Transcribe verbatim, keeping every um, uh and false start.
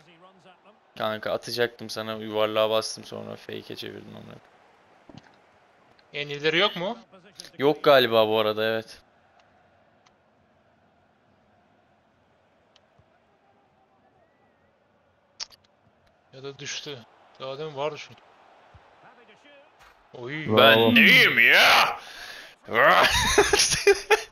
Kanka atacaktım sana, yuvarlığa bastım sonra fake'e çevirdim onu. En iyileri yok mu? Yok galiba bu arada, evet. Ya da düştü. Daha demin vardı şu. Oy. Bravo. Ben neyim ya?